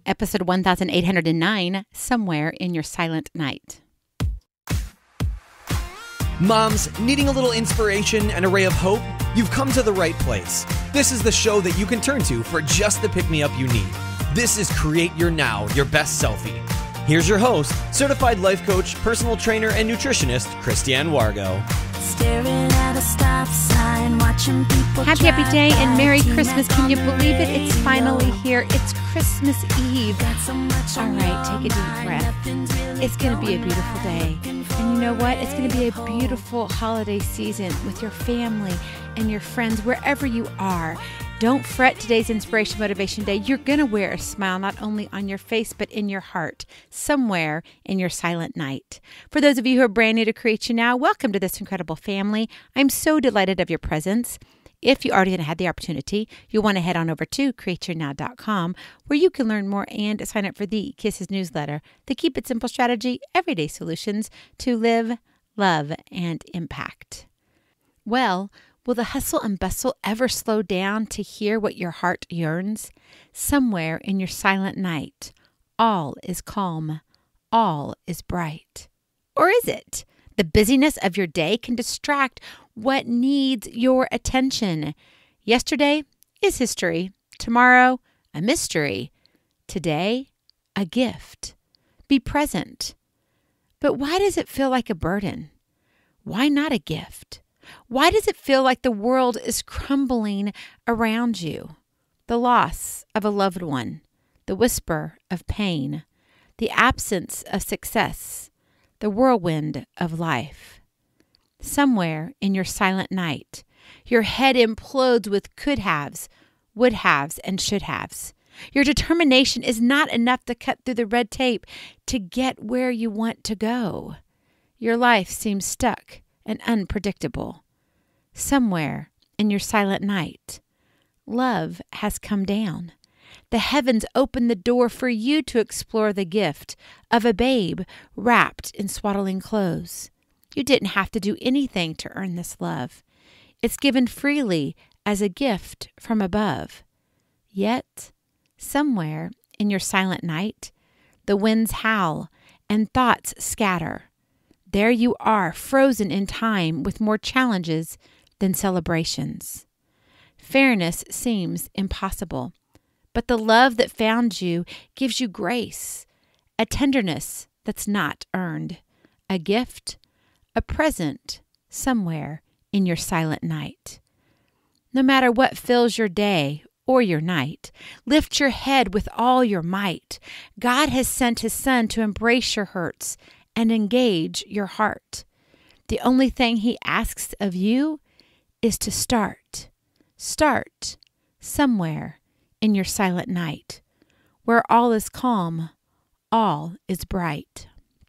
episode 1809, Somewhere in Your Silent Night. Moms, needing a little inspiration and a ray of hope? You've come to the right place. This is the show that you can turn to for just the pick-me-up you need. This is Create Your Now, Your Best Selfie. Here's your host, certified life coach, personal trainer, and nutritionist, Christiane Wargo. Staring at a stop sign, watching people Happy day and Merry Christmas. Can you believe it? It's finally here. It's Christmas Eve. All right, take a deep breath. It's going to be a beautiful day. And you know what? It's going to be a beautiful holiday season with your family and your friends, wherever you are. Don't fret today's Inspiration Motivation Day. You're going to wear a smile not only on your face, but in your heart, somewhere in your silent night. For those of you who are brand new to Create You Now, welcome to this incredible family. I'm so delighted of your presence. If you already had the opportunity, you'll want to head on over to createyournow.com, where you can learn more and sign up for the K.I.S.S newsletter, the Keep It Simple Strategy, Everyday Solutions to Live, Love, and Impact. Well, will the hustle and bustle ever slow down to hear what your heart yearns? Somewhere in your silent night, all is calm, all is bright. Or is it? The busyness of your day can distract what needs your attention. Yesterday is history. Tomorrow, a mystery. Today, a gift. Be present. But why does it feel like a burden? Why not a gift? Why does it feel like the world is crumbling around you? The loss of a loved one, the whisper of pain, the absence of success, the whirlwind of life. Somewhere in your silent night, your head implodes with could-haves, would-haves, and should-haves. Your determination is not enough to cut through the red tape to get where you want to go. Your life seems stuck and unpredictable. Somewhere in your silent night, love has come down. The heavens open the door for you to explore the gift of a babe wrapped in swaddling clothes. You didn't have to do anything to earn this love. It's given freely as a gift from above. Yet, somewhere in your silent night, the winds howl and thoughts scatter. There you are, frozen in time with more challenges than celebrations. Fairness seems impossible, but the love that found you gives you grace, a tenderness that's not earned, a gift, a present somewhere in your silent night. No matter what fills your day or your night, lift your head with all your might. God has sent His Son to embrace your hurts and engage your heart. The only thing He asks of you is to start. Start somewhere in your silent night, where all is calm, all is bright.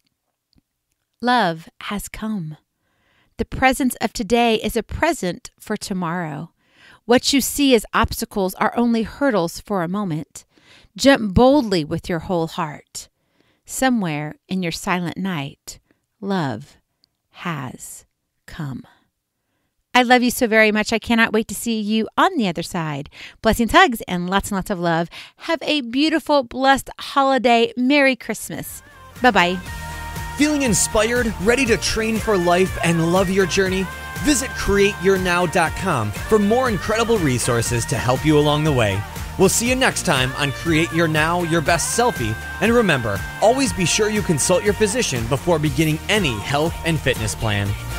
Love has come. The presence of today is a present for tomorrow. What you see as obstacles are only hurdles for a moment. Jump boldly with your whole heart. Somewhere in your silent night, love has come. I love you so very much. I cannot wait to see you on the other side. Blessings, hugs, and lots of love. Have a beautiful, blessed holiday. Merry Christmas. Bye-bye. Feeling inspired, ready to train for life and love your journey? Visit createyournow.com for more incredible resources to help you along the way. We'll see you next time on Create Your Now, Your Best Selfie. And remember, always be sure you consult your physician before beginning any health and fitness plan.